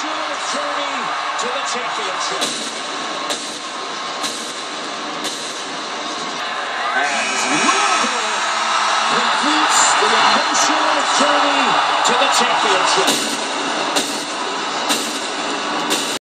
emotional journey to the championship. As Louisville completes the emotional journey to the championship.